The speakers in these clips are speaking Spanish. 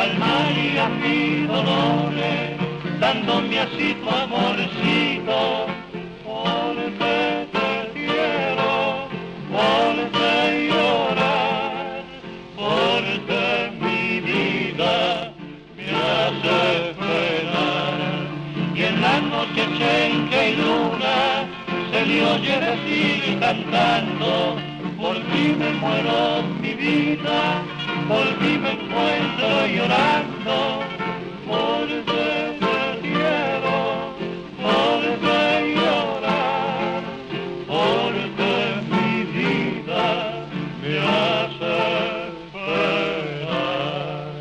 calmar y a mis dolores, dándome así tu amorcito, porque te quiero, porque llorar, porque mi vida me hace penar. Y en la noche en que hay luna se le oye decir cantando, por ti me muero mi vida, por ti me encuentro llorando, porque te quiero, porque llorar, porque mi vida me hace penar.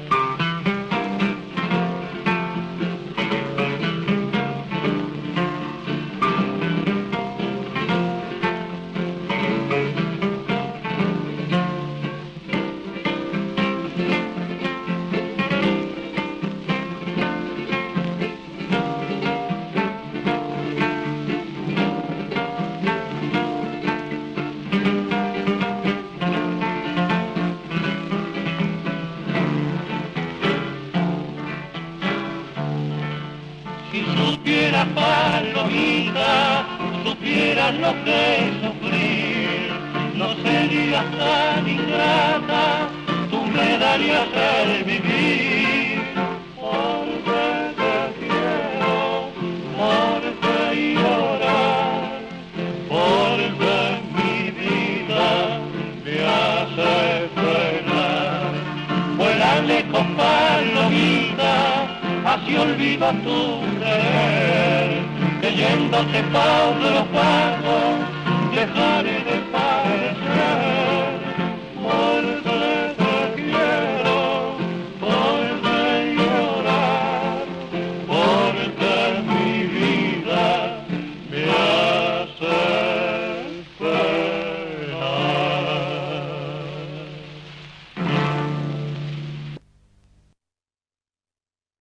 Si supiera palomita, supiera lo que es sufrir, no serías tan ingrata, tú me darías el vivir. Porque te quiero, porque llorar, porque mi vida me hace penar. Vuélale con palomita, así olvida tu querer, que yéndote pa' otro paso, dejaré